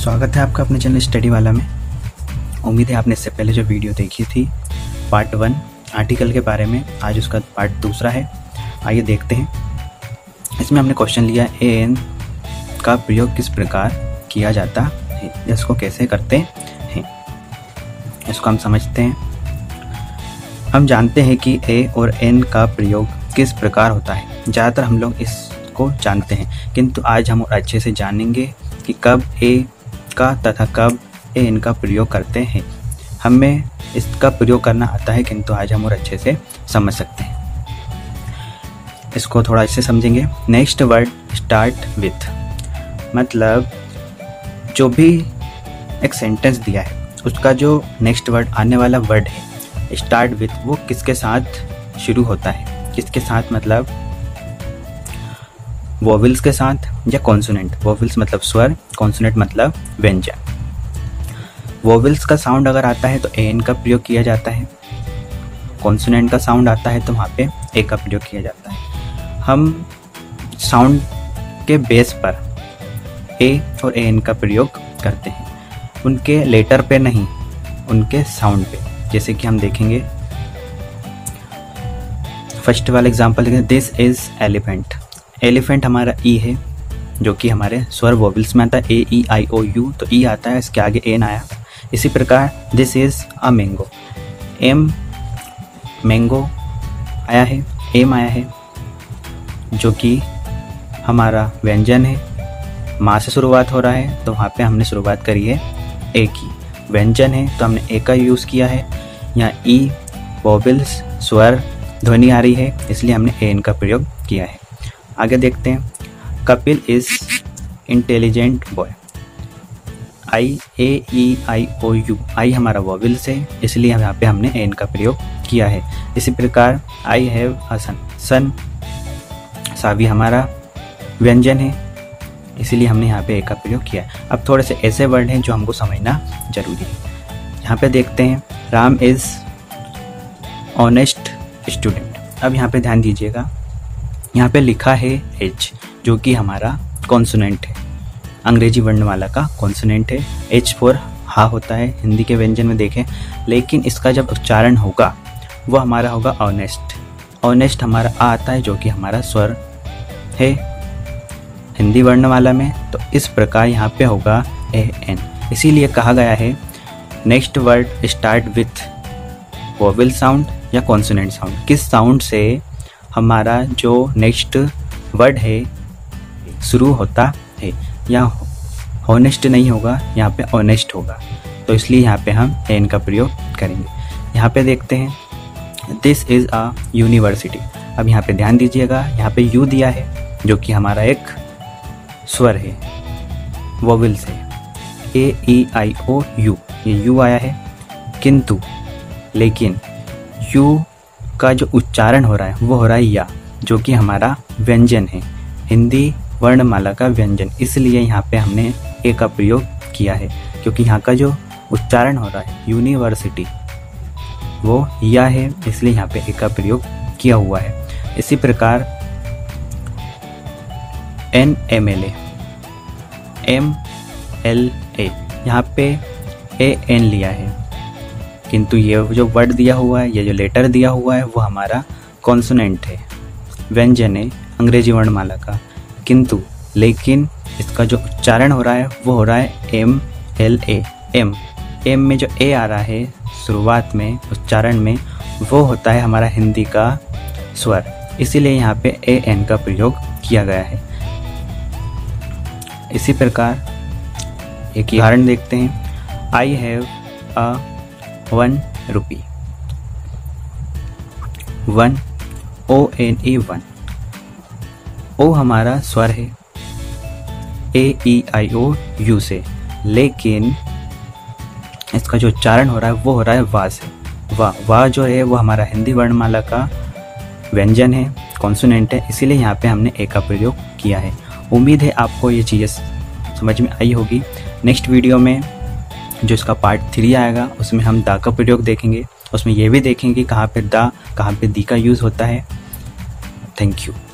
स्वागत है आपका अपने चैनल स्टडी वाला में। उम्मीद है आपने इससे पहले जो वीडियो देखी थी पार्ट 1 आर्टिकल के बारे में, आज उसका पार्ट 2 है। आइए देखते हैं। इसमें हमने क्वेश्चन लिया एन का प्रयोग किस प्रकार किया जाता है, इसको कैसे करते हैं, इसको हम समझते हैं। हम जानते हैं कि ए और एन का प्रयोग किस प्रकार होता है। ज़्यादातर हम लोग इसको जानते हैं, किंतु आज हम और अच्छे से जानेंगे कि कब ए का तथा कब ए एन का प्रयोग करते हैं। हमें इसका प्रयोग करना आता है, किंतु आज हम और अच्छे से समझ सकते हैं। इसको थोड़ा अच्छे समझेंगे। नेक्स्ट वर्ड स्टार्ट विथ, मतलब जो भी एक सेंटेंस दिया है उसका जो नेक्स्ट वर्ड आने वाला वर्ड है स्टार्ट विथ, वो किसके साथ शुरू होता है, किसके साथ, मतलब वोवेल्स के साथ या कॉन्सोनेंट। वोवेल्स मतलब स्वर, कॉन्सोनेंट मतलब व्यंजन। वोवेल्स का साउंड अगर आता है तो एन का प्रयोग किया जाता है, कॉन्सोनेंट का साउंड आता है तो वहाँ पे ए का प्रयोग किया जाता है। हम साउंड के बेस पर ए और एन का प्रयोग करते हैं, उनके लेटर पे नहीं, उनके साउंड पे। जैसे कि हम देखेंगे, फर्स्ट वाला एग्जांपल देखें, दिस इज एलिफेंट। एलिफेंट हमारा ई है, जो कि हमारे स्वर वोवेल्स में आता है, ए ई आई ओ यू, तो ई आता है, इसके आगे एन आया। इसी प्रकार this is a mango, M mango आया है, एम आया है, जो कि हमारा व्यंजन है, माँ से शुरुआत हो रहा है तो वहाँ पे हमने शुरुआत करी है ए की। व्यंजन है तो हमने ए का यूज़ किया है। यहाँ ई वोवेल्स स्वर ध्वनि आ रही है, इसलिए हमने एन का प्रयोग किया है। आगे देखते हैं। Kapil is intelligent boy. I A E I O U, I हमारा वोवेल्स है, इसलिए यहाँ पे हमने एन का प्रयोग किया है। इसी प्रकार आई हैव अ सन, सन सावी हमारा व्यंजन है, इसीलिए हमने यहाँ पे ए का प्रयोग किया है। अब थोड़े से ऐसे वर्ड हैं जो हमको समझना जरूरी है। यहाँ पे देखते हैं, राम इज ऑनेस्ट स्टूडेंट। अब यहाँ पे ध्यान दीजिएगा, यहाँ पे लिखा है एच, जो कि हमारा कॉन्सोनेंट है, अंग्रेजी वर्णमाला का कॉन्सोनेंट है। एच फॉर हा होता है हिंदी के व्यंजन में देखें, लेकिन इसका जब उच्चारण होगा वो हमारा होगा ऑनेस्ट। ऑनेस्ट हमारा आ आता है, जो कि हमारा स्वर है हिंदी वर्णमाला में, तो इस प्रकार यहाँ पे होगा ए एन। इसीलिए कहा गया है next word start with vowel sound या कॉन्सोनेंट साउंड। किस साउंड से हमारा जो नेक्स्ट वर्ड है शुरू होता है, या हॉनेस्ट नहीं होगा, यहाँ पे ऑनेस्ट होगा, तो इसलिए यहाँ पे हम एन का प्रयोग करेंगे। यहाँ पे देखते हैं, दिस इज़ अ यूनिवर्सिटी। अब यहाँ पे ध्यान दीजिएगा, यहाँ पे यू दिया है, जो कि हमारा एक स्वर है, वोवेल से, ए ई आई ओ यू, ये यू आया है, किंतु लेकिन यू का जो उच्चारण हो रहा है वो हो रहा है या, जो कि हमारा व्यंजन है, हिंदी वर्णमाला का व्यंजन। इसलिए यहाँ पे हमने ए का प्रयोग किया है, क्योंकि यहाँ का जो उच्चारण हो रहा है यूनिवर्सिटी वो या है, इसलिए यहाँ पे ए का प्रयोग किया हुआ है। इसी प्रकार an M L A, M L A, यहाँ पे ए एन लिया है, किंतु ये जो वर्ड दिया हुआ है, ये जो लेटर दिया हुआ है वो हमारा कॉन्सोनेंट है, व्यंजन है अंग्रेजी वर्णमाला का, किंतु लेकिन इसका जो उच्चारण हो रहा है वो हो रहा है M L A. M M में जो ए आ रहा है शुरुआत में उच्चारण में, वो होता है हमारा हिंदी का स्वर, इसीलिए यहाँ पे ए एन का प्रयोग किया गया है। इसी प्रकार एक उदाहरण देखते हैं। I have a 1 rupee, 1 O N A 1, ओ हमारा स्वर है ए ई आई ओ यू से, लेकिन इसका जो उच्चारण हो रहा है वो हो रहा है वा से। वा जो है वो हमारा हिंदी वर्णमाला का व्यंजन है, कॉन्सोनेंट है, इसीलिए यहाँ पे हमने ए का प्रयोग किया है। उम्मीद है आपको ये चीज़ें समझ में आई होगी। नेक्स्ट वीडियो में जो इसका पार्ट 3 आएगा उसमें हम दा का प्रयोग देखेंगे, उसमें ये भी देखेंगे कहाँ पे दा, कहाँ पे दी का यूज़ होता है। Thank you.